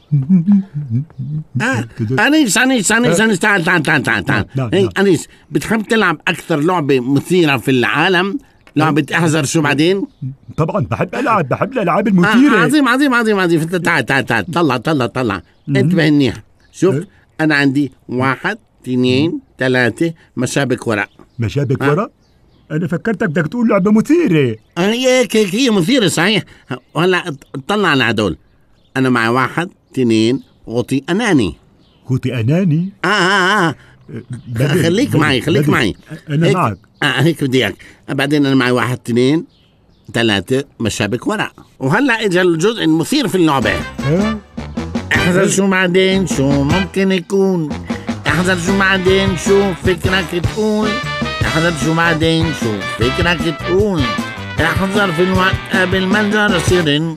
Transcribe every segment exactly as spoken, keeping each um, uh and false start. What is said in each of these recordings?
آه. أنيس أنيس أنيس أنيس تعال تعال تعال تعال تعال إيه أنيس، بتحب تلعب أكثر لعبة مثيرة في العالم لعبة احذر شو بعدين؟ طبعا بحب ألعب، بحب الألعاب المثيرة. آه عظيم عظيم عظيم عظيم. تعال تعال تعال طلع طلع طلع انتبه منيح. شوف أنا عندي واحد اثنين ثلاثة مشابك ورق. مشابك ورق؟ أنا فكرتك بدك تقول لعبة مثيرة. هي هيك هيك هي مثيرة صحيح. وهلا اطلع على هدول. أنا معي واحد اثنين غطي أناني. غطي أناني؟ آه آه آه بدل خليك بدل معي خليك بدل معي أنا هيك معك. آه هيك بدي إياك. بعدين أنا معي واحد اثنين ثلاثة مشابك ورق. وهلا إجا الجزء المثير في اللعبة. ها؟ احذر شو بعدين شو ممكن يكون. احذر شو بعدين شو فكرك تقول. احذر شو بعدين شو فكرك تقول. احذر في الوقت قبل ما الجرس يرن.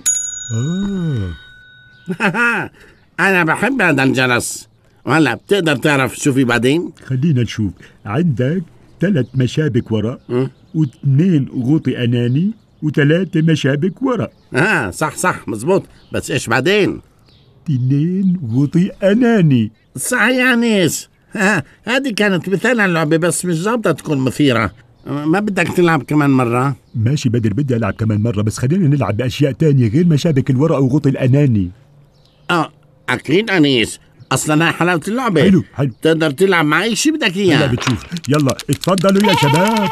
آه. أنا بحب هذا الجرس. وهلا بتقدر تعرف شو في بعدين؟ خلينا نشوف. عندك ثلاث مشابك ورق واثنين غطي أناني وثلاثة مشابك ورق. آه صح صح مزبوط. بس إيش بعدين؟ اثنين غطي أناني. صح يا أنيس. ها هذه كانت مثال اللعبة بس مش ظابطة تكون مثيرة. ما بدك تلعب كمان مرة؟ ماشي بدر، بدي ألعب كمان مرة بس خلينا نلعب بأشياء تانية غير مشابك الورق وغطي الأناني. آه أكيد أنيس، أصلا هاي حلاوة اللعبة. حلو حلو. تقدر تلعب مع أي شيء بدك إياه. هلا بتشوف. يلا اتفضلوا يا شباب.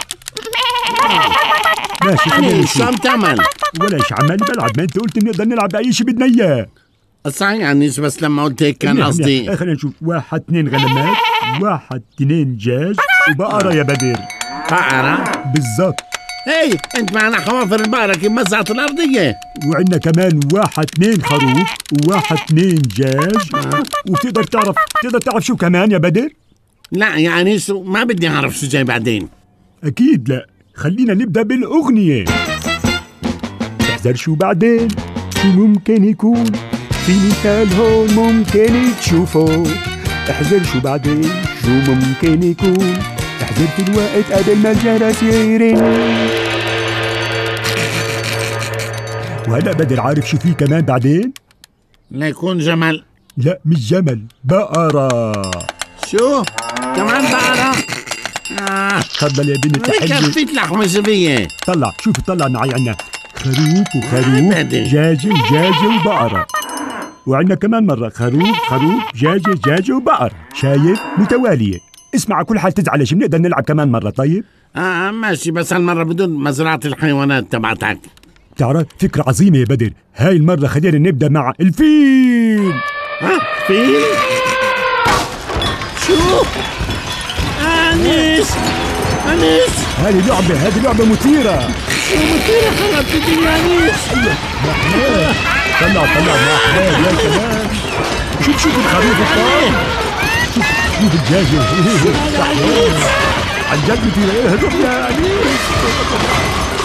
ماشي خلينا نشوف. شو عم تعمل؟ ولا إيش عمالي بلعب، ما أنت قلت بنقدر نلعب بأي شيء بدنا إياه. صحيح أنيس بس لما قلت هيك كان قصدي. خلينا نشوف. واحد اثنين غنمات، واحد اثنين دجاج وبقرة يا بدر. بقرة؟ بالضبط. هي انت معنا حوافر البقرة كيف مزعت الأرضية. وعندنا كمان واحد اثنين خروف وواحد اثنين دجاج. آه. وبتقدر تعرف تقدر تعرف شو كمان يا بدر؟ لا يا أنيس ما بدي أعرف شو جاي بعدين. أكيد لا. خلينا نبدأ بالأغنية. احذر شو بعدين شو ممكن يكون. في مثال هون ممكن تشوفه. احذر شو بعدين شو ممكن يكون. احذر في الوقت قبل ما الجرس يرن. وهلا بدر عارف شو في كمان بعدين؟ لا يكون جمل. لا مش جمل، بقرة. شو؟ كمان بقرة؟ آه تفضل يا بنت الحلوة. كفيت لحمة زبية. طلع شوف طلع معي. عنا خروف وخروف، دجاجة ودجاجة وبقرة. وعندنا كمان مرة خروف خروف دجاجة دجاجة وبقرة. شايف؟ متوالية. اسمع كل حال تزعلش بنقدر نلعب كمان مرة. طيب آه ماشي بس هالمرة بدون مزرعة الحيوانات تبعتك. تعرف فكرة عظيمة يا بدر. هاي المرة خلينا نبدأ مع الفيل. ها فيل؟ شو؟ أنيس أنيس هذه لعبة هذه لعبة مثيرة. مثيرة خلصت يا أنيس. أيوة طلع طلع مع أحباب يا شباب. شوف شوف الخروف الطاير. شوف شوف الدجاجة. عن جد مثيرة. ايه روح يا أنيس.